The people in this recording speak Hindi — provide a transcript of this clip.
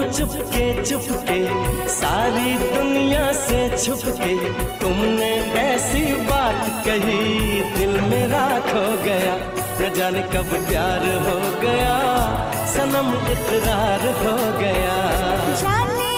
चुपके चुपके सारी दुनिया से छुपके तुमने ऐसी बात कही, दिल मेरा खो गया। न जाने कब प्यार हो गया, सनम इकरार हो गया।